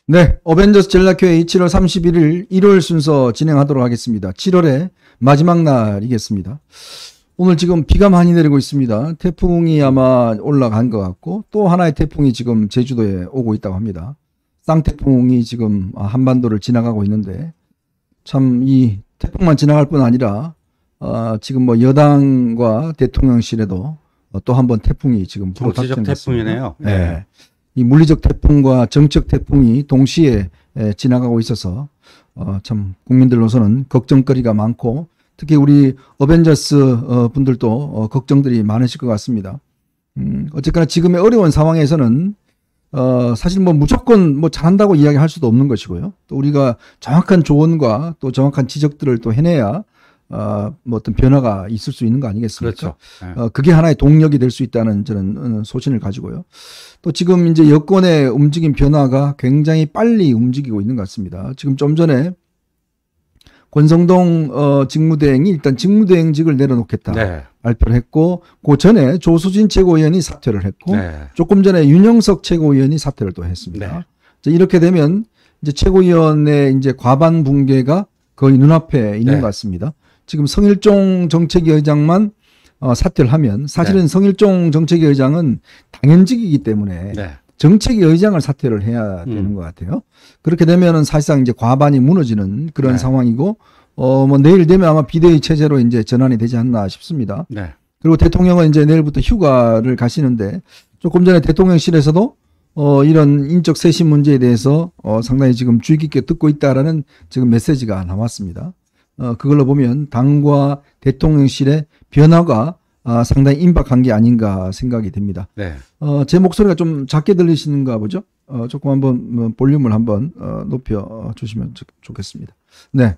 네, 어벤져스 전략회의 7월 31일 일요일 순서 진행하도록 하겠습니다. 7월의 마지막 날이겠습니다. 오늘 지금 비가 많이 내리고 있습니다. 태풍이 아마 올라간 것 같고 또 하나의 태풍이 지금 제주도에 오고 있다고 합니다. 쌍태풍이 지금 한반도를 지나가고 있는데 참 이 태풍만 지나갈 뿐 아니라 지금 뭐 여당과 대통령실에도 또 한 번 태풍이 지금 정치적 태풍이네요. 네. 이 물리적 태풍과 정적 태풍이 동시에 지나가고 있어서 참 국민들로서는 걱정거리가 많고 특히 우리 어벤져스 분들도 걱정들이 많으실 것 같습니다. 어쨌거나 지금의 어려운 상황에서는 사실 뭐 무조건 뭐 잘한다고 이야기할 수도 없는 것이고요. 또 우리가 정확한 조언과 또 정확한 지적들을 또 해내야 뭐 어떤 변화가 있을 수 있는 거 아니겠습니까? 그렇죠. 네. 그게 하나의 동력이 될 수 있다는 저는 소신을 가지고요. 또 지금 이제 여권의 움직임 변화가 굉장히 빨리 움직이고 있는 것 같습니다. 지금 좀 전에 권성동 직무대행이 일단 직무대행직을 내려놓겠다 네. 발표를 했고 그 전에 조수진 최고위원이 사퇴를 했고 네. 조금 전에 윤영석 최고위원이 사퇴를 또 했습니다. 네. 이렇게 되면 이제 최고위원의 이제 과반 붕괴가 거의 눈앞에 있는 네. 것 같습니다. 지금 성일종 정책위 의장만 사퇴를 하면 사실은 네. 성일종 정책위 의장은 당연직이기 때문에 네. 정책위 의장을 사퇴를 해야 되는 것 같아요. 그렇게 되면은 사실상 이제 과반이 무너지는 그런 네. 상황이고 뭐 내일 되면 아마 비대위 체제로 이제 전환이 되지 않나 싶습니다. 네. 그리고 대통령은 이제 내일부터 휴가를 가시는데 조금 전에 대통령실에서도 이런 인적 쇄신 문제에 대해서 상당히 지금 주의 깊게 듣고 있다라는 지금 메시지가 나왔습니다. 그걸로 보면 당과 대통령실의 변화가 상당히 임박한 게 아닌가 생각이 됩니다. 네. 제 목소리가 좀 작게 들리시는가 보죠? 조금 한번 볼륨을 한번 높여 주시면 좋겠습니다. 네.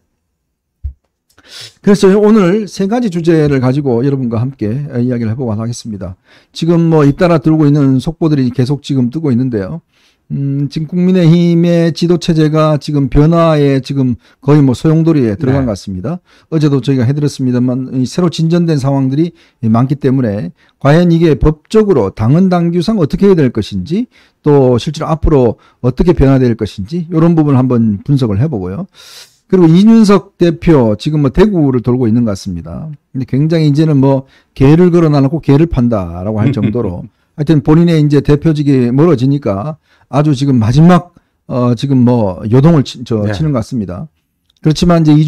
그래서 오늘 세 가지 주제를 가지고 여러분과 함께 이야기를 해보고 하겠습니다. 지금 뭐 잇따라 들고 있는 속보들이 계속 지금 뜨고 있는데요. 지금 국민의힘의 지도체제가 지금 변화에 지금 거의 뭐 소용돌이에 들어간 네. 것 같습니다. 어제도 저희가 해드렸습니다만 새로 진전된 상황들이 많기 때문에 과연 이게 법적으로 당헌 당규상 어떻게 해야 될 것인지 또 실제로 앞으로 어떻게 변화될 것인지 이런 부분을 한번 분석을 해보고요. 그리고 이준석 대표 지금 뭐 대구를 돌고 있는 것 같습니다. 근데 굉장히 이제는 뭐 개를 걸어놔놓고 개를 판다라고 할 정도로 하여튼 본인의 이제 대표직이 멀어지니까 아주 지금 마지막 지금 뭐 요동을 치는 것 같습니다. 그렇지만 이제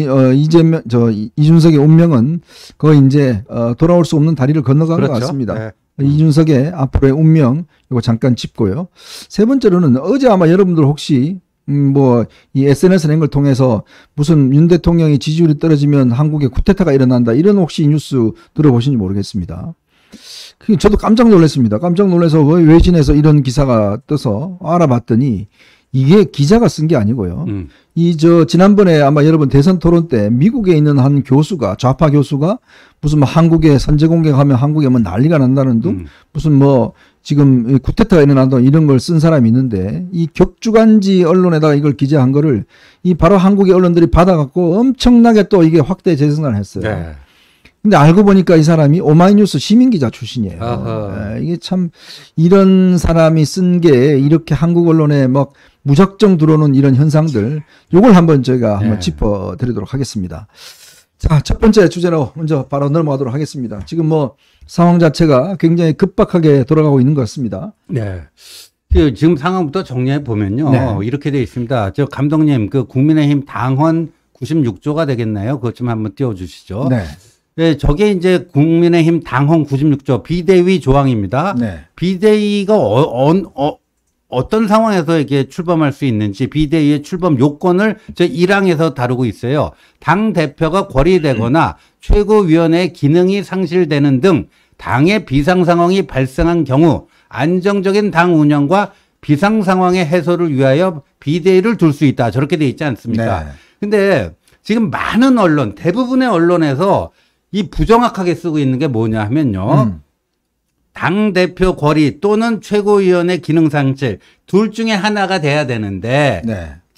이준석의 운명은 거의 이제 돌아올 수 없는 다리를 건너간 그렇죠. 것 같습니다. 네. 이준석의 앞으로의 운명 이거 잠깐 짚고요. 세 번째로는 어제 아마 여러분들 혹시 뭐 이 SNS를 걸 통해서 무슨 윤 대통령이 지지율이 떨어지면 한국에 쿠데타가 일어난다 이런 혹시 뉴스 들어보신지 모르겠습니다. 저도 깜짝 놀랐습니다. 깜짝 놀라서 외신에서 이런 기사가 떠서 알아봤더니 이게 기자가 쓴 게 아니고요. 지난번에 아마 여러분 대선 토론 때 미국에 있는 한 교수가 좌파 교수가 무슨 뭐 한국에 선제 공격하면 한국에 뭐 난리가 난다는 둥 무슨 뭐 지금 쿠데타가 일어난다 이런 걸 쓴 사람이 있는데 이 격주간지 언론에다가 이걸 기재한 거를 이 바로 한국의 언론들이 받아갖고 엄청나게 또 이게 확대 재생산을 했어요. 네. 근데 알고 보니까 이 사람이 오마이뉴스 시민기자 출신이에요. 이게 참 이런 사람이 쓴 게 이렇게 한국 언론에 막 무작정 들어오는 이런 현상들 요걸 한번 저희가 한번 짚어드리도록 하겠습니다. 자, 첫 번째 주제로 먼저 바로 넘어가도록 하겠습니다. 지금 뭐 상황 자체가 굉장히 급박하게 돌아가고 있는 것 같습니다. 네. 지금 상황부터 정리해 보면요. 네. 이렇게 되어 있습니다. 저 감독님 그 국민의힘 당헌 96조가 되겠나요? 그것 좀 한번 띄워주시죠. 네. 네, 저게 이제 국민의힘 당헌 96조 비대위 조항입니다. 네. 비대위가 어떤 상황에서 이게 출범할 수 있는지 비대위의 출범 요건을 저 1항에서 다루고 있어요. 당 대표가 고리되거나 최고위원회의 기능이 상실되는 등 당의 비상 상황이 발생한 경우 안정적인 당 운영과 비상 상황의 해소를 위하여 비대위를 둘 수 있다. 저렇게 돼 있지 않습니까? 네. 근데 지금 많은 언론, 대부분의 언론에서 이 부정확하게 쓰고 있는 게 뭐냐 하면요. 당대표 고리 또는 최고위원회 기능 상실 둘 중에 하나가 돼야 되는데 네.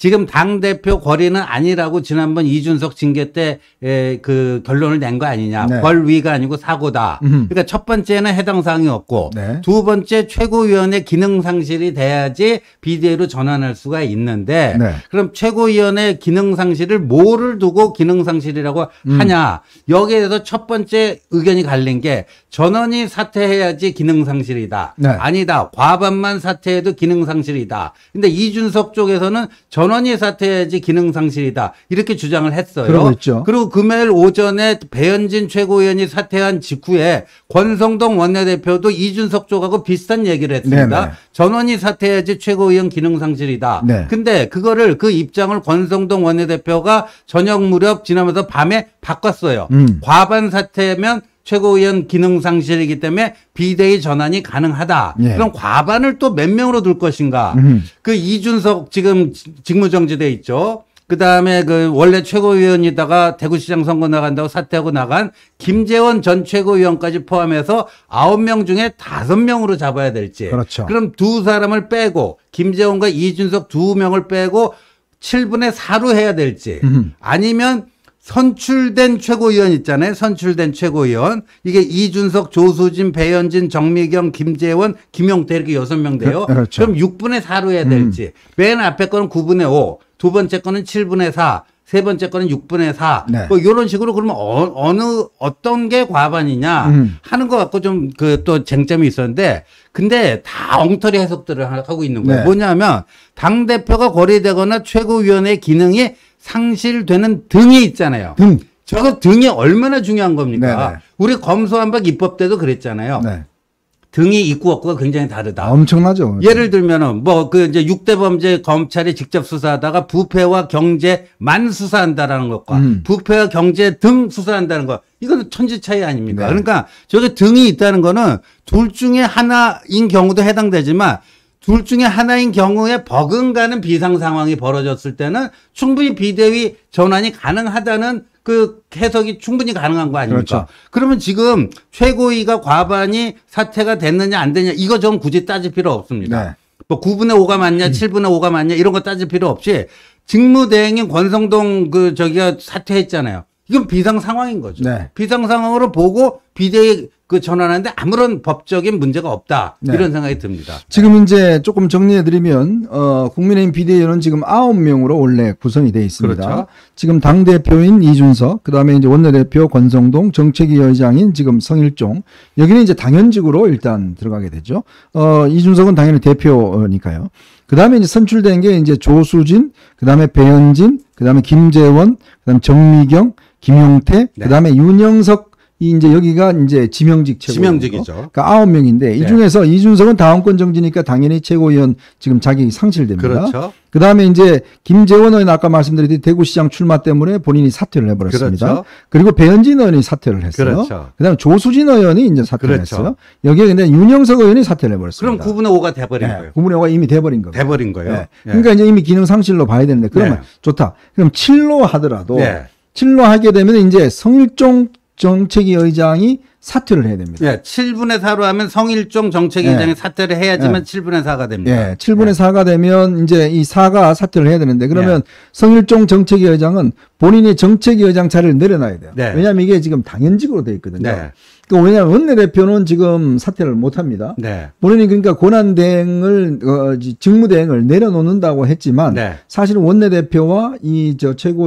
지금 당대표 권위는 아니라고 지난번 이준석 징계 때 그 결론을 낸 거 아니냐. 네. 권위가 아니고 사고다. 그러니까 첫 번째는 해당 사항이 없고 네. 두 번째 최고위원회 기능 상실이 돼야지 비대위로 전환할 수가 있는데 네. 그럼 최고위원회 기능 상실을 뭐를 두고 기능 상실이라고 하냐. 여기에 대해서 첫 번째 의견이 갈린 게 전원이 사퇴해야지 기능 상실이다. 네. 아니다. 과반만 사퇴해도 기능 상실이다. 근데 이준석 쪽에서는 전원이 사퇴해야지 기능 상실이다. 이렇게 주장을 했어요. 그러고 있죠. 그리고 금요일 오전에 배현진 최고위원이 사퇴한 직후에 권성동 원내대표도 이준석 쪽하고 비슷한 얘기를 했습니다. 네네. 전원이 사퇴해야지 최고위원 기능 상실이다. 네. 근데 그거를 그 입장을 권성동 원내대표가 저녁 무렵 지나면서 밤에 바꿨어요. 과반 사퇴면 최고위원 기능 상실이기 때문에 비대위 전환이 가능하다. 예. 그럼 과반을 또 몇 명으로 둘 것인가? 그 이준석 지금 직무정지돼 있죠. 그 다음에 그 원래 최고위원이다가 대구시장 선거 나간다고 사퇴하고 나간 김재원 전 최고위원까지 포함해서 9명 중에 5명으로 잡아야 될지. 그렇죠. 그럼 두 사람을 빼고 김재원과 이준석 2명을 빼고 7분의 4로 해야 될지. 아니면 선출된 최고위원 있잖아요. 선출된 최고위원. 이게 이준석, 조수진, 배현진, 정미경, 김재원, 김용태 이렇게 6명 돼요. 그렇죠. 그럼 6분의 4로 해야 될지. 맨 앞에 거는 9분의 5, 두 번째 거는 7분의 4, 세 번째 거는 6분의 4. 네. 뭐 이런 식으로 그러면 어떤 게 과반이냐 하는 것 같고 좀 그 또 쟁점이 있었는데 근데 다 엉터리 해석들을 하고 있는 거예요. 네. 뭐냐면 당대표가 거리되거나 최고위원회 기능이 상실되는 등이 있잖아요. 등. 저거 등이 얼마나 중요한 겁니까? 네네. 우리 검수완박 입법 때도 그랬잖아요. 네. 등이 있고 없고가 굉장히 다르다. 엄청나죠. 예를 들면은 뭐 그 이제 6대 범죄 검찰이 직접 수사하다가 부패와 경제만 수사한다라는 것과 부패와 경제 등 수사한다는 것 이거는 천지 차이 아닙니까? 네. 그러니까 저게 등이 있다는 거는 둘 중에 하나인 경우도 해당되지만 둘 중에 하나인 경우에 버금가는 비상 상황이 벌어졌을 때는 충분히 비대위 전환이 가능하다는 그 해석이 충분히 가능한 거 아닙니까? 그렇죠. 그러면 지금 최고위가 과반이 사퇴가 됐느냐 안 됐느냐 이거 좀 굳이 따질 필요 없습니다. 네. 뭐 9분의 5가 맞냐 7분의 5가 맞냐 이런 거 따질 필요 없이 직무대행인 권성동 그 저기가 사퇴했잖아요. 이건 비상 상황인 거죠. 네. 비상 상황으로 보고 비대위 그 전환하는데 아무런 법적인 문제가 없다. 네. 이런 생각이 듭니다. 지금 이제 조금 정리해드리면 국민의힘 비대위원은 지금 9명으로 원래 구성이 되어 있습니다. 그렇죠. 지금 지금 당대표인 이준석, 그다음에 이제 원내대표 권성동, 정책위 의장인 지금 성일종, 여기는 이제 당연직으로 일단 들어가게 되죠. 이준석은 당연히 대표니까요. 그다음에 이제 선출된 게 이제 조수진, 그다음에 배현진, 그다음에 김재원, 그다음에 정미경, 김용태, 네. 그다음에 윤영석 이 이제 여기가 이제 지명직 최고. 지명직이죠. 그러니까 9명인데 이 네. 중에서 이준석은 다음권 정지니까 당연히 최고위원 지금 자격이 상실됩니다. 그렇죠. 그다음에 이제 김재원 의원 아까 말씀드렸듯이 대구시장 출마 때문에 본인이 사퇴를 해버렸습니다. 그렇죠. 그리고 배현진 의원이 사퇴를 했어요. 그렇죠. 그다음에 조수진 의원이 이제 사퇴를 그렇죠. 했어요. 여기에 근데 윤영석 의원이 사퇴를 해버렸습니다. 그럼 9분의 5가 돼버린 거예요. 구분의 5가 이미 돼버린 겁니다. 돼버린 거예요. 네. 예. 그러니까 이제 이미 기능 상실로 봐야 되는데 그러면 네. 좋다. 그럼 7로 하더라도 네. 7로 하게 되면 이제 성일종 정책위 의장이 사퇴를 해야 됩니다. 예, 7분의 4로 하면 성일종 정책위원장이 네. 사퇴를 해야지만 7분의 4가 됩니다. 예, 7분의 4가 되면 이제 이 4가 사퇴를 해야 되는데 그러면 성일종 정책위 의장은 본인이 정책위 의장 자리를 내려놔야 돼요. 네. 왜냐하면 이게 지금 당연직으로 되어 있거든요. 네. 그러니까 왜냐하면 원내대표는 지금 사퇴를 못 합니다. 네. 본인이 그러니까 권한대행을 직무대행을 내려놓는다고 했지만 네. 사실은 원내대표와 이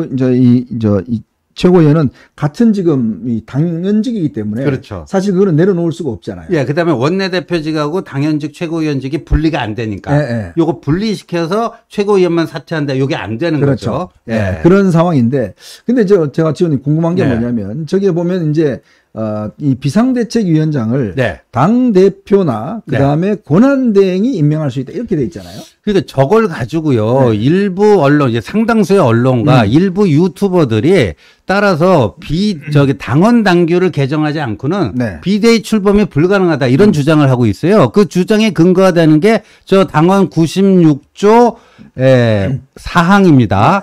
최고위원은 같은 지금 이 당연직이기 때문에 그렇죠. 사실 그거는 내려놓을 수가 없잖아요. 예, 그다음에 원내대표직하고 당연직 최고위원직이 분리가 안 되니까 예. 요거 분리시켜서 최고위원만 사퇴한다. 요게 안 되는 그렇죠. 거죠. 예. 그런 상황인데 근데 제가 지원이 궁금한 게 네. 뭐냐면 저기에 보면 이제 이 비상대책위원장을 네. 당 대표나 그 다음에 권한대행이 임명할 수 있다 이렇게 돼 있잖아요. 그러니까 저걸 가지고요. 네. 일부 언론, 이제 상당수의 언론과 일부 유튜버들이 따라서 당원 당규를 개정하지 않고는 네. 비대위 출범이 불가능하다 이런 주장을 하고 있어요. 그 주장에 근거가 되는 게 저 당원 96조 사항입니다.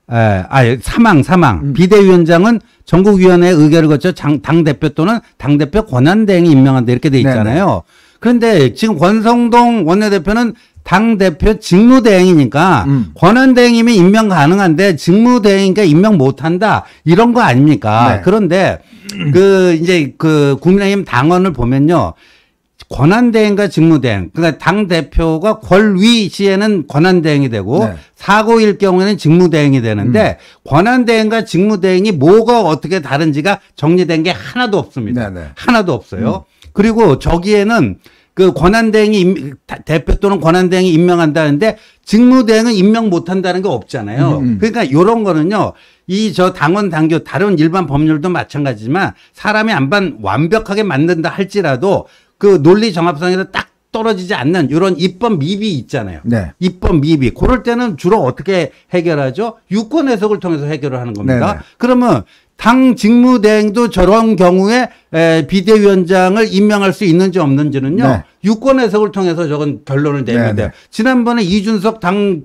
사망. 비대위원장은 전국위원회 의결을 거쳐 당대표 또는 당대표 권한대행이 임명한다 이렇게 돼 있잖아요. 그런데 지금 권성동 원내대표는 당대표 직무대행이니까 권한대행이면 임명 가능한데 직무대행이니까 임명 못한다. 이런 거 아닙니까? 네. 그런데 이제 국민의힘 당원을 보면요. 권한대행과 직무대행. 그러니까 당대표가 권위 시에는 권한대행이 되고 네. 사고일 경우에는 직무대행이 되는데 권한대행과 직무대행이 뭐가 어떻게 다른지가 정리된 게 하나도 없습니다. 네, 네. 하나도 없어요. 그리고 저기에는 그 권한대행이 대표 또는 권한대행이 임명한다는데 직무대행은 임명 못한다는 게 없잖아요. 그러니까 이런 거는요. 저 당원 당규 다른 일반 법률도 마찬가지지만 사람이 안반 완벽하게 만든다 할지라도 그 논리 정합성에서 딱 떨어지지 않는 이런 입법 미비 있잖아요. 네. 입법 미비. 그럴 때는 주로 어떻게 해결하죠? 유권 해석을 통해서 해결을 하는 겁니다. 네네. 그러면 당 직무대행도 저런 경우에 비대위원장을 임명할 수 있는지 없는지는요. 네. 유권 해석을 통해서 저건 결론을 내면 네네. 돼요. 지난번에 이준석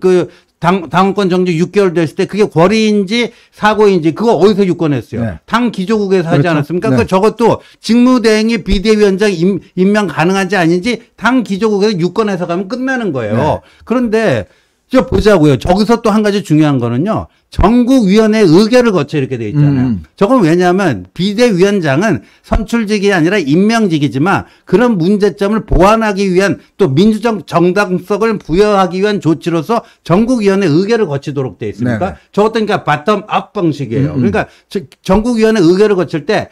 당원권 정지 6개월 됐을 때 그게 권리인지 사고인지 그거 어디서 유권했어요? 네. 당 기조국에서 하지 그렇죠. 않았습니까? 네. 그 저것도 직무대행이 비대위원장 임명 가능한지 아닌지 당 기조국에서 유권해서 가면 끝나는 거예요. 네. 그런데 저 보자고요. 저기서 또 한 가지 중요한 거는요. 전국위원회 의결을 거쳐 이렇게 돼 있잖아요. 저건 왜냐하면 비대위원장은 선출직이 아니라 임명직이지만 그런 문제점을 보완하기 위한 또 민주적 정당성을 부여하기 위한 조치로서 전국위원회 의결을 거치도록 돼 있습니까? 네네. 저것도 그러니까 바텀업 방식이에요. 그러니까 전국위원회 의결을 거칠 때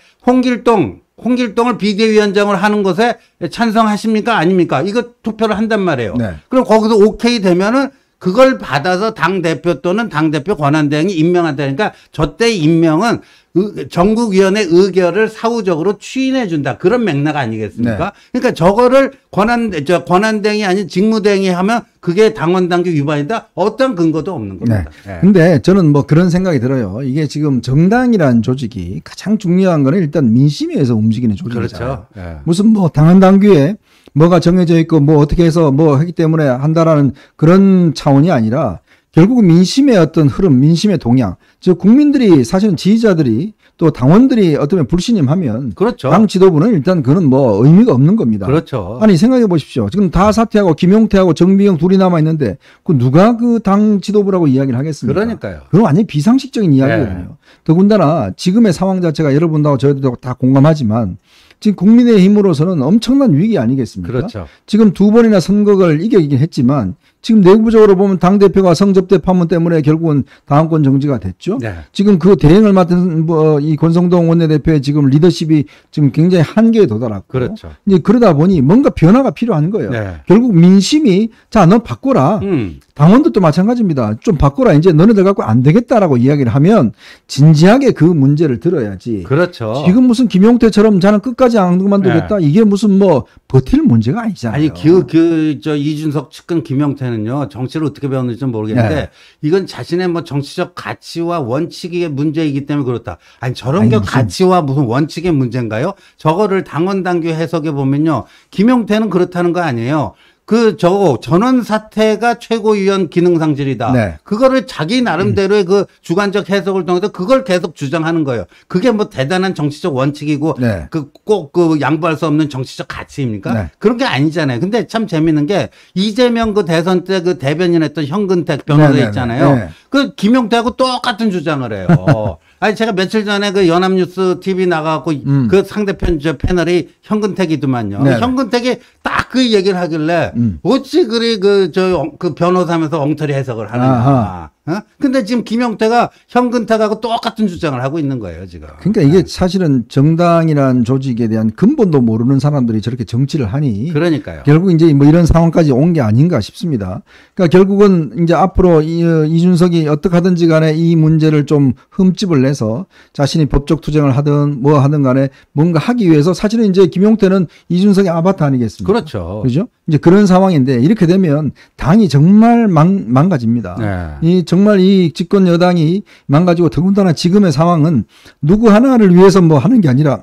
홍길동을 비대위원장을 하는 것에 찬성하십니까? 아닙니까? 이거 투표를 한단 말이에요. 네. 그럼 거기서 오케이 되면은 그걸 받아서 당대표 또는 당대표 권한대행이 임명한다니까 저때 임명은 전국위원회 의결을 사후적으로 추인해준다. 그런 맥락 아니겠습니까? 네. 그러니까 저거를 권한대행이 아닌 직무대행이 하면 그게 당원당규 위반이다? 어떤 근거도 없는 겁니다. 네. 네. 근데 저는 뭐 그런 생각이 들어요. 이게 지금 정당이라는 조직이 가장 중요한 거는 일단 민심에 의해서 움직이는 조직이잖아요. 그렇죠. 네. 무슨 뭐 당헌 당규에 뭐가 정해져 있고 뭐 어떻게 해서 뭐 하기 때문에 한다라는 그런 차원이 아니라 결국 민심의 어떤 흐름, 민심의 동향, 즉 국민들이 사실은 지지자들이 또 당원들이 어쩌면 불신임하면 그렇죠. 당 지도부는 일단 그는 뭐 의미가 없는 겁니다. 그렇죠. 아니 생각해 보십시오. 지금 다 사퇴하고 김용태하고 정비영 둘이 남아 있는데 그 누가 그 당 지도부라고 이야기를 하겠습니까? 그러니까요. 그건 완전히 비상식적인 이야기거든요. 더군다나 지금의 상황 자체가 여러분하고 저희도 다 공감하지만 지금 국민의힘으로서는 엄청난 위기 아니겠습니까? 그렇죠. 지금 두 번이나 선거를 이기긴 했지만 지금 내부적으로 보면 당대표가 성접대 파문 때문에 결국은 당원권 정지가 됐죠. 네. 지금 그 대행을 맡은 이 권성동 원내대표의 지금 리더십이 지금 굉장히 한계에 도달하고. 그렇죠. 이제 그러다 보니 뭔가 변화가 필요한 거예요. 네. 결국 민심이 자, 너 바꿔라. 당원들도 마찬가지입니다. 좀 바꿔라. 이제 너네들 갖고 안 되겠다라고 이야기를 하면 진지하게 그 문제를 들어야지. 그렇죠. 지금 무슨 김용태처럼 자는 끝까지 안 그만두겠다. 이게 무슨 뭐 버틸 문제가 아니잖아요. 아니 저 이준석 측근 김영태는요 정치를 어떻게 배웠는지 좀 모르겠는데 네. 이건 자신의 뭐 정치적 가치와 원칙의 문제이기 때문에 그렇다. 아니 저런 게 무슨- 가치와 무슨 원칙의 문제인가요? 저거를 당원 당규 해석해 보면요 김영태는 그렇다는 거 아니에요. 전원 사퇴가 최고위원 기능 상실이다. 네. 그거를 자기 나름대로의 그 주관적 해석을 통해서 그걸 계속 주장하는 거예요. 그게 뭐 대단한 정치적 원칙이고 네. 꼭 양보할 수 없는 정치적 가치입니까? 네. 그런 게 아니잖아요. 근데 참 재밌는 게 이재명 그 대선 때 그 대변인 했던 현근택 변호사 네네네. 있잖아요. 네. 그 김용태하고 똑같은 주장을 해요. 아니 제가 며칠 전에 그 연합뉴스 TV 나가고 그 상대편 저 패널이 현근택이더만요. 네네. 현근택이 딱 그 얘기를 하길래 어찌 그리 그 변호사면서 엉터리 해석을 하느냐. 아하. 어? 근데 지금 김용태가 현근택하고 똑같은 주장을 하고 있는 거예요, 지금. 그러니까 이게 사실은 정당이라는 조직에 대한 근본도 모르는 사람들이 저렇게 정치를 하니 그러니까요. 결국 이제 뭐 이런 상황까지 온 게 아닌가 싶습니다. 그러니까 결국은 이제 앞으로 이준석이 어떻게 하든지 간에 이 문제를 좀 흠집을 내서 자신이 법적 투쟁을 하든 뭐 하든 간에 뭔가 하기 위해서 사실은 이제 김용태는 이준석의 아바타 아니겠습니까? 그렇죠. 그죠? 이제 그런 상황인데 이렇게 되면 당이 정말 망가집니다. 네. 정말 이 집권 여당이 망가지고 더군다나 지금의 상황은 누구 하나를 위해서 뭐 하는 게 아니라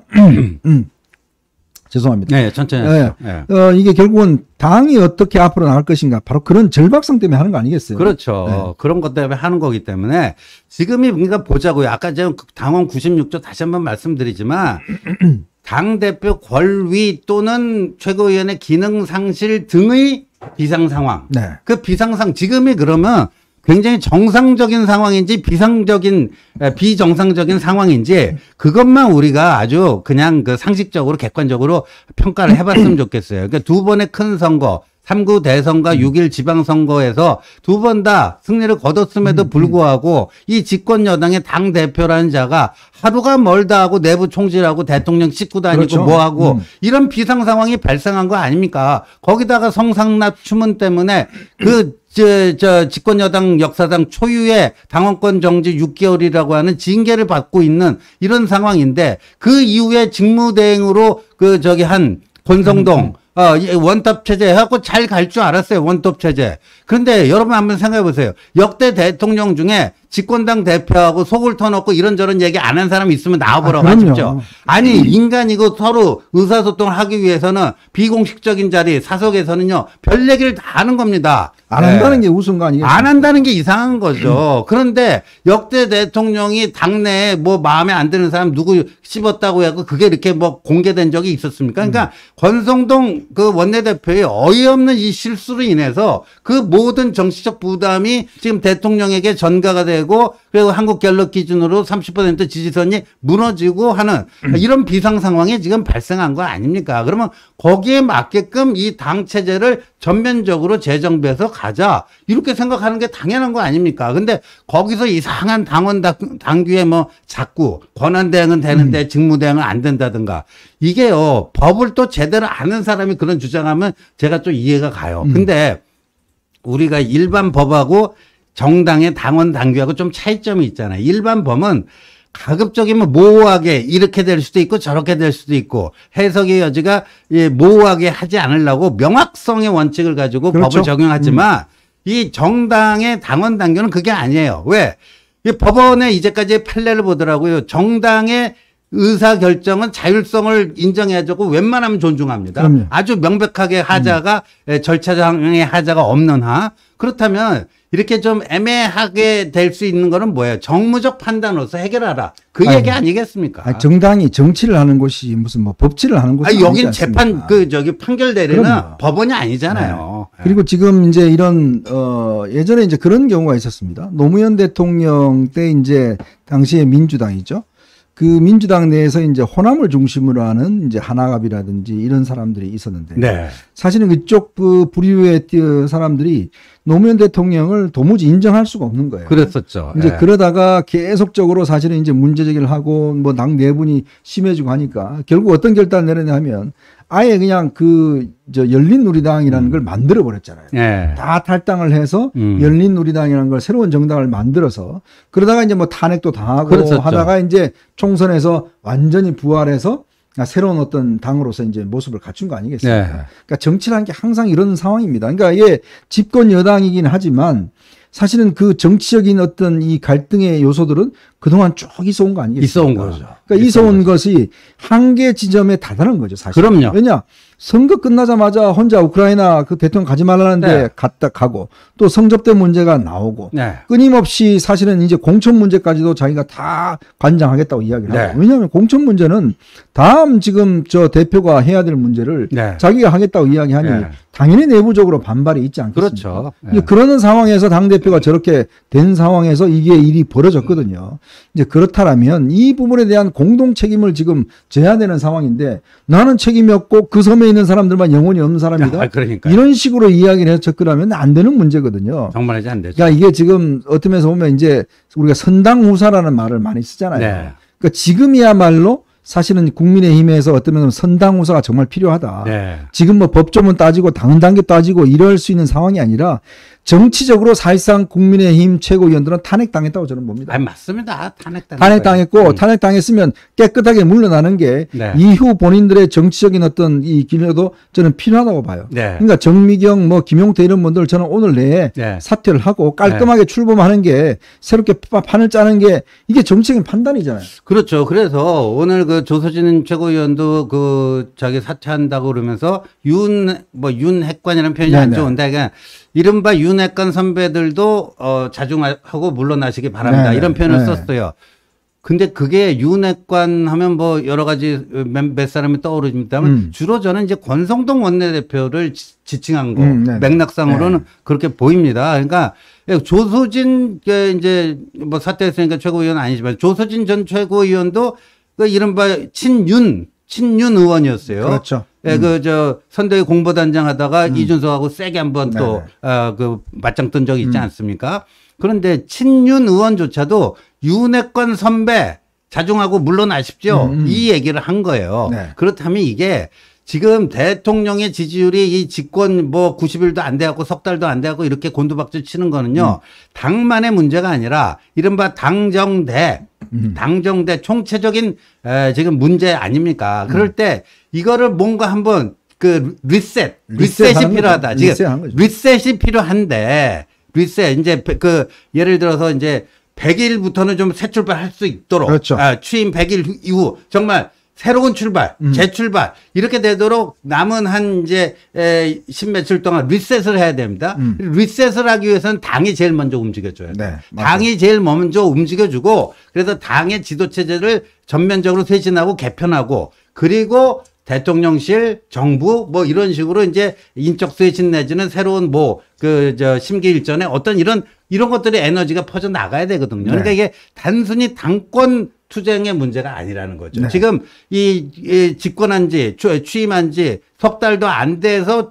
죄송합니다. 네, 천천히 네. 하시죠. 네. 이게 결국은 당이 어떻게 앞으로 나갈 것인가 바로 그런 절박성 때문에 하는 거 아니겠어요? 그렇죠. 네. 그런 것 때문에 하는 거기 때문에 지금이 그러니까 보자고요. 아까 제가 당원 96조 다시 한번 말씀드리지만 당대표 권위 또는 최고위원회 기능 상실 등의 비상 상황. 네. 그 지금이 그러면 굉장히 정상적인 상황인지 비정상적인 상황인지 그것만 우리가 아주 그냥 그 상식적으로 객관적으로 평가를 해봤으면 좋겠어요. 그러니까 두 번의 큰 선거, 3구 대선과 6.1 지방선거에서 두 번 다 승리를 거뒀음에도 불구하고 이 집권 여당의 당 대표라는 자가 하루가 멀다 하고 내부 총질하고 대통령 씻고 다니고 그렇죠. 뭐하고 이런 비상 상황이 발생한 거 아닙니까? 거기다가 성상납 추문 때문에 집권 여당 역사상 초유의 당원권 정지 6개월이라고 하는 징계를 받고 있는 이런 상황인데 그 이후에 직무대행으로 한 권성동 원톱 체제 해갖고 잘 갈 줄 알았어요. 원톱 체제. 그런데 여러분 한번 생각해 보세요. 역대 대통령 중에 집권당 대표하고 속을 터놓고 이런저런 얘기 안 한 사람 있으면 나와보라고 하십시오. 아니 인간이고 서로 의사소통을 하기 위해서는 비공식적인 자리 사석에서는요. 별 얘기를 다 하는 겁니다. 안 한다는 게 우스운 거 아니겠습니까? 안 한다는 게 이상한 거죠. 그런데 역대 대통령이 당내에 뭐 마음에 안 드는 사람 누구 씹었다고 해서 그게 이렇게 뭐 공개된 적이 있었습니까? 그러니까 권성동 그 원내대표의 어이없는 이 실수로 인해서 그 모든 정치적 부담이 지금 대통령에게 전가가 되고 그리고 한국갤럽 기준으로 30% 지지선이 무너지고 하는 이런 비상 상황이 지금 발생한 거 아닙니까? 그러면 거기에 맞게끔 이 당 체제를 전면적으로 재정비해서 가자 이렇게 생각하는 게 당연한 거 아닙니까? 근데 거기서 이상한 당원 당규에 뭐 자꾸 권한 대행은 되는데 직무 대행은 안 된다든가 이게요 법을 또 제대로 아는 사람이 그런 주장하면 제가 또 이해가 가요. 근데 우리가 일반 법하고 정당의 당원 당규하고 좀 차이점이 있잖아요. 일반 법은 가급적이면 모호하게 이렇게 될 수도 있고 저렇게 될 수도 있고 해석의 여지가 모호하게 하지 않으려고 명확성의 원칙을 가지고 그렇죠. 법을 적용하지만 이 정당의 당원 당규는 그게 아니에요. 왜? 이 법원에 이제까지 판례를 보더라고요. 정당의 의사결정은 자율성을 인정해주고 웬만하면 존중합니다. 그럼요. 아주 명백하게 하자가 절차상의 하자가 없는 한 그렇다면 이렇게 좀 애매하게 될 수 있는 거는 뭐예요? 정무적 판단으로서 해결하라. 그 얘기 아니겠습니까? 아니, 정당이 정치를 하는 곳이 무슨 뭐 법치를 하는 곳이 아니지 여긴 않습니까? 재판 판결 내리는 그럼요. 법원이 아니잖아요. 네. 그리고 지금 이제 이런 예전에 이제 그런 경우가 있었습니다. 노무현 대통령 때 이제 당시에 민주당이죠. 그 민주당 내에서 이제 호남을 중심으로 하는 이제 하나갑이라든지 이런 사람들이 있었는데 네. 사실은 그쪽 그 부류의 사람들이 노무현 대통령을 도무지 인정할 수가 없는 거예요. 그랬었죠. 이제 예. 그러다가 계속적으로 사실은 이제 문제 제기를 하고 뭐 당 내분이 심해지고 하니까 결국 어떤 결단을 내렸냐 하면 아예 그냥 열린우리당이라는 걸 만들어 버렸잖아요. 예. 다 탈당을 해서 열린우리당이라는 걸 새로운 정당을 만들어서 그러다가 이제 뭐 탄핵도 당하고 그랬었죠. 하다가 이제 총선에서 완전히 부활해서 새로운 어떤 당으로서 이제 모습을 갖춘 거 아니겠습니까? 네. 그러니까 정치라는 게 항상 이런 상황입니다. 그러니까 이게 집권 여당이긴 하지만 사실은 그 정치적인 어떤 이 갈등의 요소들은 그동안 쭉 있어온 거 아니겠습니까? 있어온 거죠. 그러니까 있어온 것이 한계 지점에 다다른 거죠, 사실. 그럼요. 왜냐? 선거 끝나자마자 혼자 우크라이나 그 대통령 가지 말라는데 네. 갔다 가고 또 성접대 문제가 나오고 네. 끊임없이 사실은 이제 공천 문제까지도 자기가 다 관장하겠다고 이야기를 네. 하고 왜냐하면 공천 문제는 다음 지금 저 대표가 해야 될 문제를 네. 자기가 하겠다고 이야기하니 네. 당연히 내부적으로 반발이 있지 않겠습니까? 그렇죠. 이제 그러는 상황에서 당대표가 저렇게 된 상황에서 이게 일이 벌어졌거든요. 이제 그렇다면 이 부분에 대한 공동 책임을 지금 져야 되는 상황인데 나는 책임이 없고 그 섬에 있는 사람들만 영혼이 없는 사람이다. 그러니까요. 이런 식으로 이야기를 해서 접근하면 안 되는 문제거든요. 정말이지 안 되죠. 그러니까 이게 지금 어떤 면에서 보면 이제 우리가 선당후사라는 말을 많이 쓰잖아요. 네. 그러니까 지금이야말로 사실은 국민의힘에서 어떤 면에서 선당후사가 정말 필요하다. 네. 지금 뭐 법조문 따지고 당 단계 따지고 이럴 수 있는 상황이 아니라 정치적으로 사실상 국민의힘 최고위원들은 탄핵당했다고 저는 봅니다. 아니, 맞습니다. 탄핵당했고 탄핵당했으면 깨끗하게 물러나는 게 네. 이후 본인들의 정치적인 어떤 이 길에도 저는 필요하다고 봐요. 네. 그러니까 정미경 뭐 김용태 이런 분들 저는 오늘 내에 네. 사퇴를 하고 깔끔하게 출범하는 게 새롭게 판을 짜는 게 이게 정치적인 판단이잖아요. 그렇죠. 그래서 오늘 그 조서진 최고위원도 그 자기 사퇴한다고 그러면서 윤핵관이라는 표현이 안 네네. 좋은데 그냥 이른바 윤핵관 선배들도 자중하고 물러나시기 바랍니다. 네네. 이런 표현을 네. 썼어요. 근데 그게 윤핵관 하면 뭐 여러 가지 몇 사람이 떠오릅니다만 주로 저는 이제 권성동 원내대표를 지칭한 거 맥락상으로는 그렇게 보입니다. 그러니까 조소진 이제 뭐 사퇴했으니까 최고위원 아니지만 조소진 전 최고위원도 그 이른바 친윤 의원이었어요. 그렇죠. 예, 저 선대위 공보단장 하다가 이준석하고 세게 한번 또 그 맞짱 뜬 적이 있지 않습니까? 그런데 친윤 의원조차도 윤핵관 선배 자중하고 물러나십시오. 이 얘기를 한 거예요. 네. 그렇다면 이게 지금 대통령의 지지율이 이 집권 뭐 90일도 안 돼갖고 석 달도 안 돼갖고 이렇게 곤두박질 치는 거는요. 당만의 문제가 아니라 이른바 당정대 총체적인 지금 문제 아닙니까? 그럴 때 이거를 뭔가 한번 그 리셋이 필요하다. 지금 리셋이 필요한데 리셋 이제 그 예를 들어서 이제 100일부터는 좀 새 출발할 수 있도록 그렇죠. 취임 100일 이후 정말 새로운 출발, 재출발 이렇게 되도록 남은 한 이제 10며칠 동안 리셋을 해야 됩니다. 리셋을 하기 위해서는 당이 제일 먼저 움직여줘야 돼요. 네, 당이 제일 먼저 움직여주고 그래서 당의 지도체제를 전면적으로 쇄신하고 개편하고 그리고 대통령실, 정부 뭐 이런 식으로 이제 인적 쇄신 내지는 새로운 뭐 그 저 심기 일전에 어떤 이런 것들이 에너지가 퍼져 나가야 되거든요. 그러니까 이게 단순히 당권 투쟁의 문제가 아니라는 거죠. 네. 지금 이 집권한 지 취임한 지 석 달도 안 돼서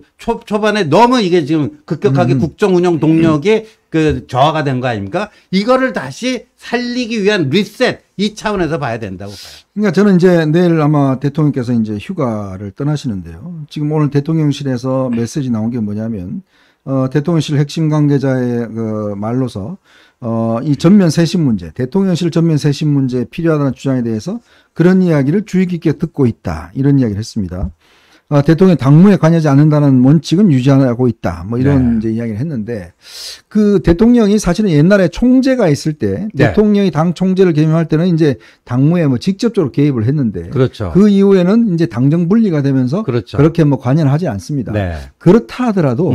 초반에 너무 이게 지금 급격하게 국정 운영 동력이 그 저하가 된 거 아닙니까? 이거를 다시 살리기 위한 리셋 이 차원에서 봐야 된다고 봐요. 그러니까 저는 이제 내일 아마 대통령께서 이제 휴가를 떠나시는데요. 지금 오늘 대통령실에서 메시지 나온 게 뭐냐면 대통령실 핵심 관계자의 그 말로서 이 전면 쇄신 문제, 대통령실 전면 쇄신 문제에 필요하다는 주장에 대해서 그런 이야기를 주의 깊게 듣고 있다. 이런 이야기를 했습니다. 대통령 당무에 관여하지 않는다는 원칙은 유지하고 있다. 뭐 이런 이제 이야기를 했는데 그 대통령이 사실은 옛날에 총재가 있을 때 대통령이 당 총재를 겸임할 때는 이제 당무에 뭐 직접적으로 개입을 했는데 그렇죠. 그 이후에는 이제 당정 분리가 되면서 그렇죠. 그렇게 뭐 관여를 하지 않습니다. 네. 그렇다 하더라도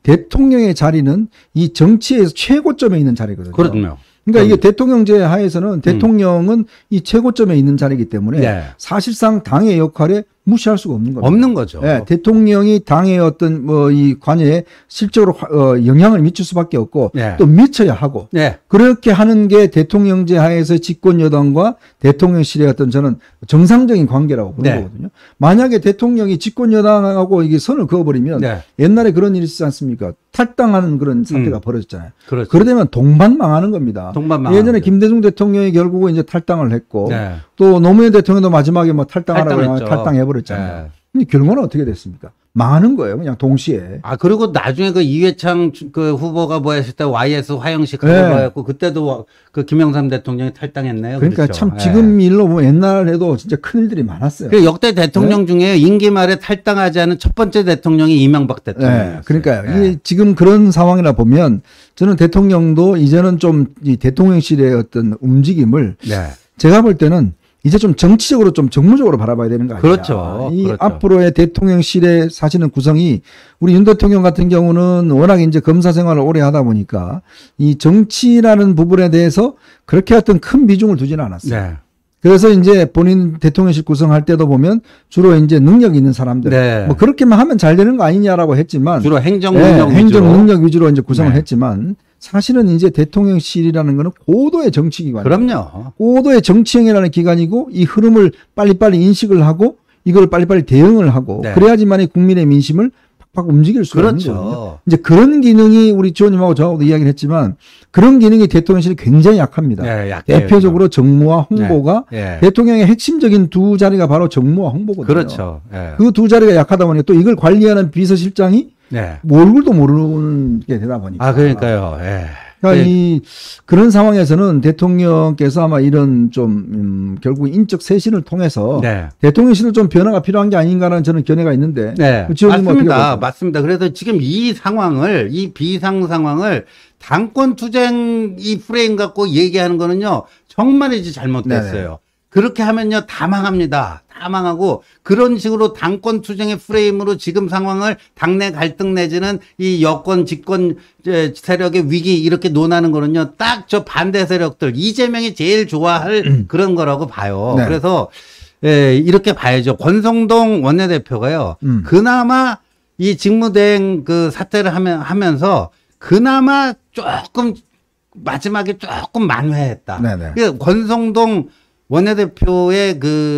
대통령의 자리는 이 정치에서 최고점에 있는 자리거든요. 그렇군요. 그러니까 이게 대통령제 하에서는 대통령은 이 최고점에 있는 자리이기 때문에 사실상 당의 역할에 무시할 수가 없는 겁니다. 없는 거죠. 네, 대통령이 당의 어떤 뭐 이 관여에 실적으로 영향을 미칠 수밖에 없고 또 미쳐야 하고 그렇게 하는 게 대통령제 하에서 집권 여당과 대통령실의 어떤 저는 정상적인 관계라고 보는 거거든요. 만약에 대통령이 집권 여당하고 이게 선을 그어버리면 옛날에 그런 일이 있지 않습니까? 탈당하는 그런 사태가 벌어졌잖아요. 그렇죠. 그러려면 동반 망하는 겁니다. 예전에 김대중 대통령이 결국은 이제 탈당을 했고 또 노무현 대통령도 마지막에 뭐 탈당하라고 탈당해버렸잖아요. 근데 결과는 어떻게 됐습니까? 망하는 거예요. 그냥 동시에. 그리고 나중에 그 이회창 그 후보가 뭐 했을 때 YS 화영식 하고 했고 그때도 그 김영삼 대통령이 탈당했네요. 그러니까 그렇죠. 참 지금 일로 보면 옛날에도 진짜 큰일들이 많았어요. 그 역대 대통령 중에 임기 말에 탈당하지 않은 첫 번째 대통령이 이명박 대통령이었어요. 그러니까요. 이게 지금 그런 상황이라 보면 저는 대통령도 이제는 좀 이 대통령실의 어떤 움직임을 제가 볼 때는 이제 좀 정치적으로 좀 정무적으로 바라봐야 되는 거 아니냐. 그렇죠. 이 앞으로의 대통령실의 사실은 구성이 우리 윤 대통령 같은 경우는 워낙 이제 검사 생활을 오래 하다 보니까 이 정치라는 부분에 대해서 그렇게 어떤 큰 비중을 두지는 않았어요. 그래서 이제 본인 대통령실 구성할 때도 보면 주로 이제 능력 있는 사람들 뭐 그렇게만 하면 잘 되는 거 아니냐라고 했지만 주로 행정 능력 위주로 이제 구성을 했지만 사실은 이제 대통령실이라는 거는 고도의 정치기관이에요. 그럼요. 고도의 정치행위라는 기관이고 이 흐름을 빨리빨리 인식을 하고 이걸 빨리빨리 대응을 하고 그래야지만이 국민의 민심을 팍팍 움직일 수가 있는 거거든요. 이제 그런 기능이 우리 지원님하고 저하고도 이야기를 했지만 그런 기능이 대통령실이 굉장히 약합니다. 대표적으로 정무와 홍보가 대통령의 핵심적인 두 자리가 바로 정무와 홍보거든요. 그렇죠. 그 두 자리가 약하다 보니까 또 이걸 관리하는 비서실장이 얼굴도 모르는 게 되다 보니까. 그러니까요. 그러니까 그런 상황에서는 대통령께서 아마 이런 좀 결국 인적 쇄신을 통해서 대통령실도 좀 변화가 필요한 게 아닌가라는 저는 견해가 있는데. 맞습니다. 그래서 지금 이 상황을 이 비상 상황을 당권 투쟁 이 프레임 갖고 얘기하는 거는요 정말 이제 잘못됐어요. 그렇게 하면요 다 망합니다. 다 망하고 그런 식으로 당권 투쟁의 프레임으로 지금 상황을 당내 갈등 내지는 이 여권 집권 세력의 위기 이렇게 논하는 거는요 딱 저 반대 세력들 이재명이 제일 좋아할 그런 거라고 봐요. 네. 그래서 이렇게 봐야죠. 권성동 원내대표가요 그나마 이 직무대행 그 사태를 하면서 그나마 조금 마지막에 조금 만회했다. 네네. 그러니까 권성동 원내대표의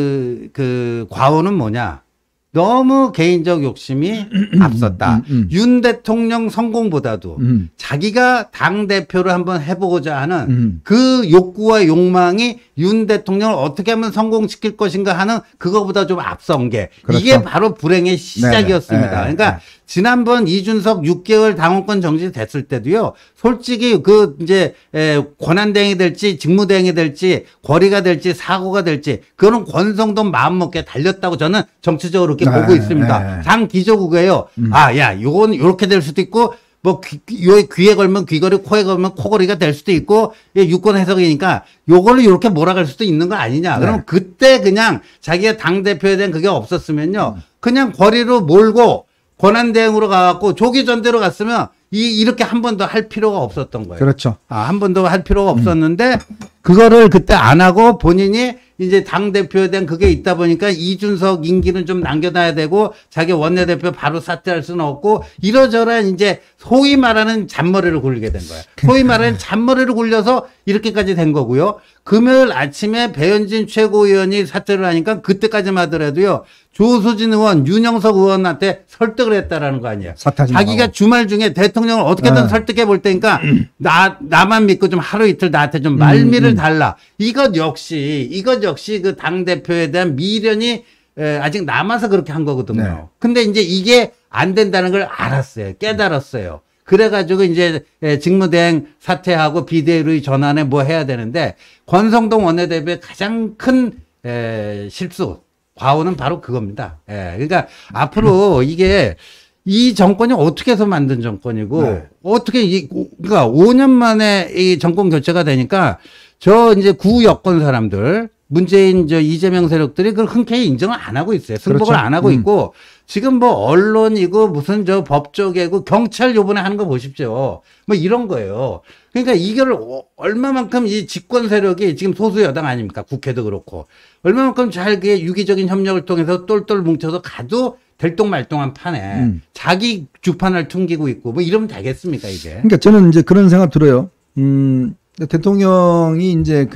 그 과오는 뭐냐? 너무 개인적 욕심이 앞섰다. 윤 대통령 성공보다도 자기가 당대표를 한번 해보고자 하는 그 욕구와 욕망이 윤 대통령을 어떻게 하면 성공시킬 것인가 하는 그거보다 좀 앞선 게 그렇죠. 이게 바로 불행의 시작이었습니다. 네네. 그러니까 지난번 이준석 6개월 당원권 정지됐을 때도요. 솔직히 그 이제 권한대행이 될지 직무대행이 될지 거리가 될지 사고가 될지 그거는 권성동 마음먹기에 달렸다고 저는 정치적으로 그렇게 보고 있습니다. 당 기조국이에요. 아, 야, 요건 요렇게 될 수도 있고 뭐 귀에 걸면 귀걸이, 코에 걸면 코걸이가 될 수도 있고 유권 해석이니까 요걸로 이렇게 몰아갈 수도 있는 거 아니냐. 그럼 그때 그냥 자기가 당대표에 대한 그게 없었으면요. 그냥 거리로 몰고 권한대행으로 가갖고 조기 전대로 갔으면 이렇게 한 번 더 할 필요가 없었던 거예요. 그렇죠. 한 번 더 할 필요가 없었는데 그거를 그때 안 하고 본인이 이제 당대표에 대한 그게 있다 보니까 이준석 임기는 좀 남겨놔야 되고 자기 원내대표 바로 사퇴할 수는 없고 이러저러한 이제 소위 말하는 잔머리를 굴리게 된 거예요. 소위 말하는 잔머리를 굴려서 이렇게까지 된 거고요. 금요일 아침에 배현진 최고위원이 사퇴를 하니까 그때까지만 하더라도요. 조수진 의원, 윤영석 의원한테 설득을 했다라는 거 아니에요. 자기가 주말 중에 대통령을 어떻게든 설득해 볼 테니까 나만 믿고 좀 하루 이틀 나한테 좀 말미를 달라. 이것 역시 그 당대표에 대한 미련이 아직 남아서 그렇게 한 거거든요. 네. 근데 이제 이게 안 된다는 걸 알았어요. 깨달았어요. 그래가지고 이제 직무대행 사퇴하고 비대위 전환에 뭐 해야 되는데 권성동 원내대표의 가장 큰 실수, 과오는 바로 그겁니다. 그러니까 앞으로 이게 이 정권이 어떻게 해서 만든 정권이고 어떻게 그러니까 5년 만에 이 정권 교체가 되니까 저 이제 구여권 사람들 문재인 이재명 세력들이 그걸 흔쾌히 인정을 안 하고 있어요. 승복을 그렇죠. 안 하고 있고 지금 뭐 언론이고 무슨 법조계고 경찰 요번에 하는 거 보십시오. 뭐 이런 거예요. 그러니까 이걸 얼마만큼 이 집권 세력이 지금 소수 여당 아닙니까? 국회도 그렇고 얼마만큼 잘 그 유기적인 협력을 통해서 똘똘 뭉쳐서 가도 될똥말똥한 판에 자기 주판을 퉁기고 있고 뭐 이러면 되겠습니까 이게? 그러니까 저는 이제 그런 생각 들어요. 대통령이 이제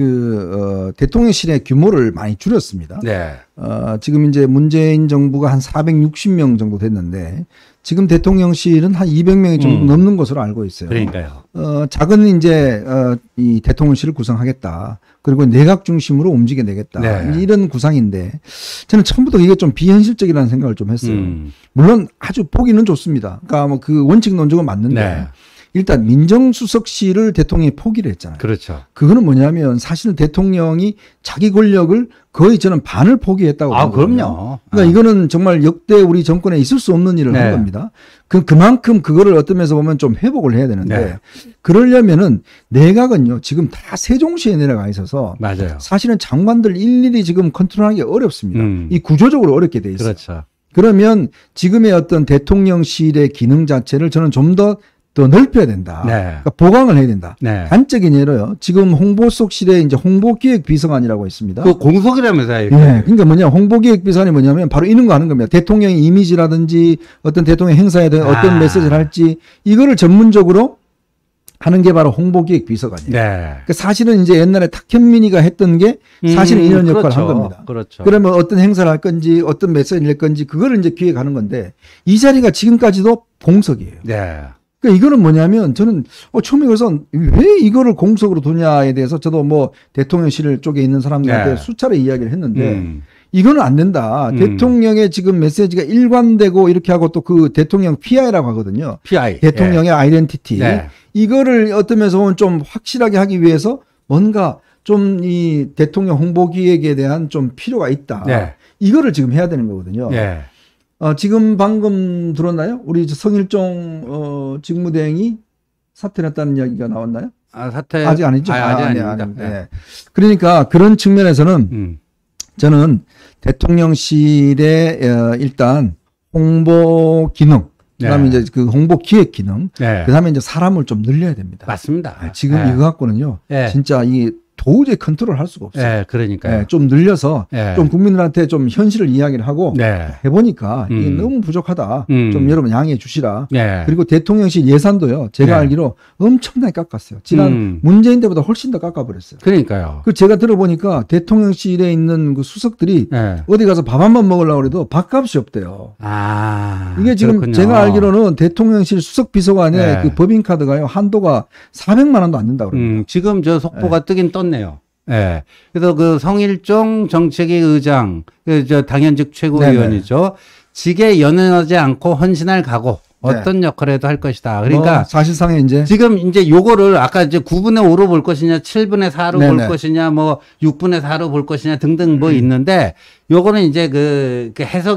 대통령실의 규모를 많이 줄였습니다. 네. 지금 이제 문재인 정부가 한 460명 정도 됐는데 지금 대통령실은 한 200명이 좀 넘는 것으로 알고 있어요. 그러니까요. 작은 이제 이 대통령실을 구성하겠다. 그리고 내각 중심으로 움직여내겠다. 네. 이런 구상인데 저는 처음부터 이게 좀 비현실적이라는 생각을 좀 했어요. 물론 아주 보기는 좋습니다. 그러니까 뭐 그 원칙 논조가 맞는데 네. 일단 민정수석실을 대통령이 포기를 했잖아요. 그렇죠. 그거는 뭐냐면 사실은 대통령이 자기 권력을 거의 저는 반을 포기했다고 보거든요. 그럼요. 그러니까 이거는 정말 역대 우리 정권에 있을 수 없는 일을 한 겁니다. 그만큼 그거를 어떤 면에서 보면 좀 회복을 해야 되는데 그러려면은 내각은요 지금 다 세종시에 내려가 있어서 맞아요. 사실은 장관들 일일이 지금 컨트롤하기 어렵습니다. 이 구조적으로 어렵게 돼 있어요. 그렇죠. 그러면 지금의 어떤 대통령실의 기능 자체를 저는 좀 더 넓혀야 된다. 그러니까 보강을 해야 된다. 단적인 예로요. 지금 홍보수석실에 이제 홍보기획비서관이라고 있습니다. 그 공석이라면서요. 그러니까 뭐냐, 홍보기획비서관이 뭐냐면 바로 이런 거 하는 겁니다. 대통령의 이미지라든지 어떤 대통령 행사에 대한 어떤 메시지를 할지 이거를 전문적으로 하는 게 바로 홍보기획비서관이에요. 그러니까 사실은 이제 옛날에 탁현민이가 했던 게 사실은 이런 역할을 한 겁니다. 그렇죠. 그러면 어떤 행사를 할 건지 어떤 메시지를 낼 건지 그거를 이제 기획하는 건데 이 자리가 지금까지도 공석이에요. 그러니까 이거는 뭐냐면 저는 처음에 그래서 왜 이거를 공석으로 두냐에 대해서 저도 뭐 대통령실 쪽에 있는 사람들한테 수차례 이야기를 했는데 이거는 안 된다. 대통령의 지금 메시지가 일관되고 이렇게 하고 또 그 대통령 PI라고 하거든요. PI. 대통령의 아이덴티티. 이거를 어떤 면에서 보면 좀 확실하게 하기 위해서 뭔가 좀 이 대통령 홍보기획에 대한 좀 필요가 있다. 이거를 지금 해야 되는 거거든요. 지금 방금 들었나요? 우리 성일종 직무대행이 사퇴를 했다는 이야기가 나왔나요? 사퇴 아직 아니죠? 아직 아닙니다. 그러니까 그런 측면에서는 저는 대통령실의 일단 홍보 기능, 그다음에 네. 이제 그 홍보 기획 기능, 네. 그다음에 이제 사람을 좀 늘려야 됩니다. 맞습니다. 지금 네. 이거 갖고는요, 네. 진짜 이 도저히 컨트롤 할 수가 없어요. 네, 그러니까요. 좀 늘려서 네. 좀 국민들한테 좀 현실을 이야기를 하고 네. 해보니까 이게 너무 부족하다. 좀 여러분 양해해 주시라. 네. 그리고 대통령실 예산도요, 제가 네. 알기로 엄청나게 깎았어요. 지난 문재인 때보다 훨씬 더 깎아버렸어요. 그러니까요. 그 제가 들어보니까 대통령실에 있는 그 수석들이 네. 어디 가서 밥 한 번 먹으려고 해도 밥값이 없대요. 아, 이게 지금 그렇군요. 제가 알기로는 대통령실 수석 비서관의 네. 그 법인카드가요, 한도가 400만 원도 안 된다고 그럽니다. 지금 저 속보가 뜨긴 떴네요. 예. 그래서 그 성일종 정책위 의장, 저 당연직 최고위원이죠. 직에 연연하지 않고 헌신할 각오. 어떤 역할을 해도 할 것이다. 그러니까 사실상에 이제 지금 이제 요거를 아까 이제 9분의 5로 볼 것이냐, 7분의 4로 볼 네네. 것이냐, 뭐 6분의 4로 볼 것이냐 등등 뭐 있는데 요거는 이제 그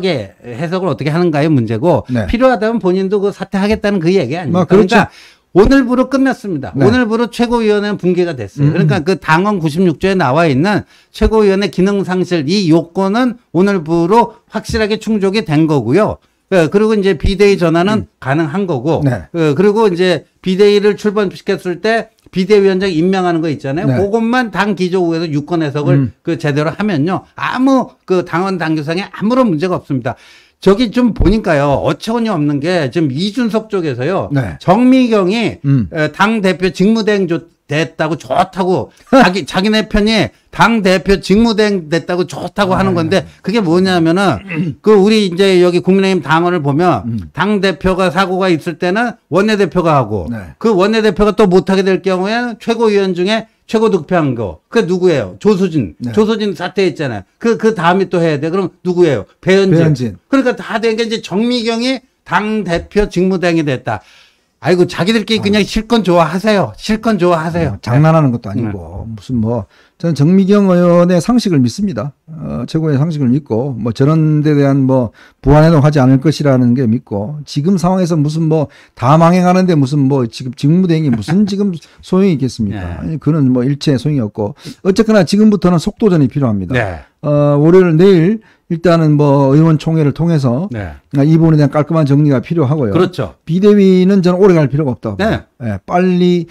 해석을 어떻게 하는가의 문제고 네. 필요하다면 본인도 그 사퇴하겠다는 그 얘기 아닙니까? 그렇죠. 그러니까 오늘부로 끝났습니다. 네. 오늘부로 최고위원회는 붕괴가 됐어요. 그러니까 그 당헌 96조에 나와 있는 최고위원회 기능 상실 이 요건은 오늘부로 확실하게 충족이 된 거고요. 그리고 이제 비대위 전환은 가능한 거고, 네. 그리고 이제 비대위를 출범시켰을 때 비대위원장 임명하는 거 있잖아요. 네. 그것만 당 기조국에서 유권 해석을 그 제대로 하면요, 아무 그 당원 당규상에 아무런 문제가 없습니다. 저기 좀 보니까요, 어처구니 없는 게 지금 이준석 쪽에서요, 네. 정미경이 당 대표 직무대행 됐다고 좋다고 자기네 편이 당 대표 직무대행 됐다고 좋다고 하는 건데 그게 뭐냐면은 그 우리 이제 여기 국민의힘 당원을 보면 당 대표가 사고가 있을 때는 원내대표가 하고 네. 그 원내대표가 또 못하게 될 경우에는 최고위원 중에 최고 득표한 거. 그 누구예요? 조수진. 네. 조수진 사퇴했잖아요. 그 다음에 또 해야 돼. 그럼 누구예요? 배현진. 그러니까 다 된 게 이제 정미경이 당 대표 직무대행이 됐다. 아이고 자기들끼리 그냥 실컷 좋아하세요. 실컷 좋아하세요. 장난하는 것도 아니고 무슨 뭐 저는 정미경 의원의 상식을 믿습니다. 최고의 상식을 믿고 뭐 저런 데 대한 뭐 부안해도 하지 않을 것이라는 게 믿고 지금 상황에서 무슨 뭐 다 망해가는데 무슨 뭐 지금 직무대행이 무슨 지금 소용이 있겠습니까? 네. 아니, 그는 뭐 일체 소용이 없고 어쨌거나 지금부터는 속도전이 필요합니다. 네. 월요일 내일 일단은 뭐 의원총회를 통해서 네. 이 부분에 대한 깔끔한 정리가 필요하고요. 그렇죠. 비대위는 저는 오래 갈 필요가 없다고 봐요. 예, 빨리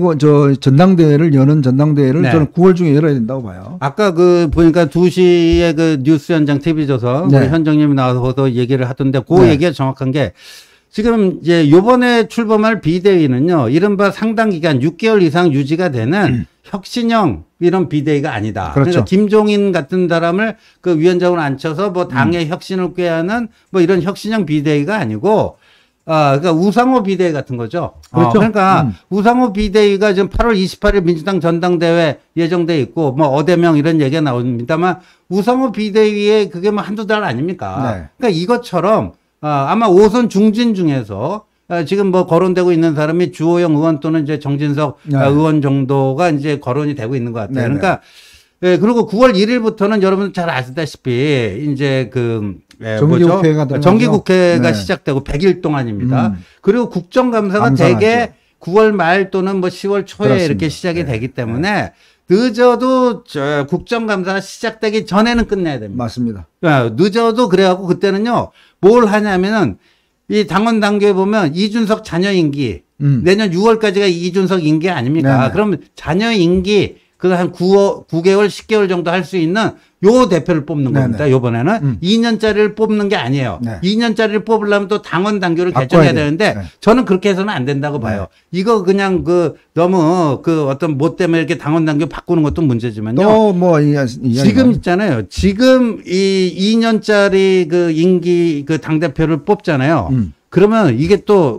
전당대회를 여는 전당대회를 네. 저는 9월 중에 열어야 된다고 봐요. 아까 그 보니까 2시에 그 뉴스 현장 TV조선 네. 우리 현정님이 나와서 얘기를 하던데 그 네. 얘기가 정확한 게 지금 이제 요번에 출범할 비대위는요, 이른바 상당 기간 6개월 이상 유지가 되는 혁신형 이런 비대위가 아니다. 그렇죠. 그러니까 김종인 같은 사람을 그 위원장으로 앉혀서 뭐 당의 혁신을 꾀하는 뭐 이런 혁신형 비대위가 아니고 그러니까 우상호 비대위 같은 거죠. 그렇죠. 그러니까 우상호 비대위가 지금 8월 28일 민주당 전당대회 예정돼 있고 뭐 어대명 이런 얘기가 나옵니다만 우상호 비대위에 그게 뭐 한두 달 아닙니까? 네. 그러니까 이것처럼 아마 5선 중진 중에서 지금 뭐 거론되고 있는 사람이 주호영 의원 또는 이제 정진석 네. 의원 정도가 이제 거론이 되고 있는 것 같아요. 네네. 그러니까 그리고 9월 1일부터는 여러분 잘 아시다시피 이제 정기국회가 들어가죠. 정기국회가 네. 시작되고 100일 동안입니다. 그리고 국정감사가 감사하죠. 대개 9월 말 또는 뭐 10월 초에 그렇습니다. 이렇게 시작이 네. 되기 때문에 늦어도 국정감사가 시작되기 전에는 끝내야 됩니다. 맞습니다. 늦어도 그래갖고 그때는요 뭘 하냐면은 이 당원 당규에 보면 이준석 자녀 임기 내년 6월까지가 이준석 임기 아닙니까? 네네. 그럼 자녀 임기 그 한 9개월 10개월 정도 할 수 있는 요 대표를 뽑는 네네. 겁니다. 요번에는 2년짜리를 뽑는 게 아니에요. 네. 2년짜리를 뽑으려면 또 당원 당규를 바꿔야 개정해야 돼요. 되는데 네. 저는 그렇게 해서는 안 된다고 봐요. 이거 그냥 너무 어떤 뭐 때문에 이렇게 당원 당규 바꾸는 것도 문제지만요. 또 뭐 지금 있잖아요. 지금 이 2년짜리 그 임기 그 당대표를 뽑잖아요. 그러면 이게 또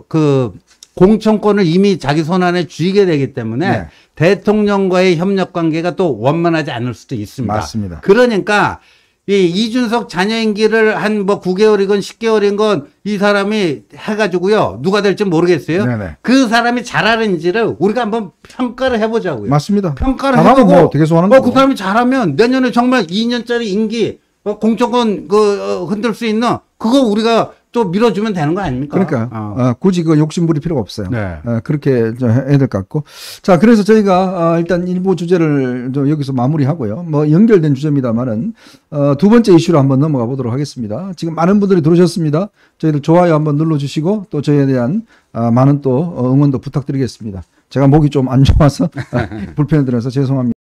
공천권을 이미 자기 손안에 쥐게 되기 때문에 네. 대통령과의 협력 관계가 또 원만하지 않을 수도 있습니다. 맞습니다. 그러니까 이 이준석 자녀 임기를 한 뭐 9개월이건 10개월인 건 이 사람이 해가지고요. 누가 될지 모르겠어요. 네네. 그 사람이 잘하는지를 우리가 한번 평가를 해보자고요. 맞습니다. 평가를 잘하면 해보고 뭐 되게 좋아하는 거고. 그 사람이 잘하면 내년에 정말 2년짜리 임기 공천권 흔들 수 있는 그거 우리가 또 밀어주면 되는 거 아닙니까? 그러니까 굳이 그 욕심 부릴 필요가 없어요. 네. 그렇게 해야 될 것 같고. 자, 그래서 저희가 일단 일부 주제를 여기서 마무리하고요. 뭐 연결된 주제입니다만은 두 번째 이슈로 한번 넘어가 보도록 하겠습니다. 지금 많은 분들이 들어오셨습니다. 저희들 좋아요 한번 눌러주시고 또 저희에 대한 많은 또 응원도 부탁드리겠습니다. 제가 목이 좀 안 좋아서 불편을 드려서 죄송합니다.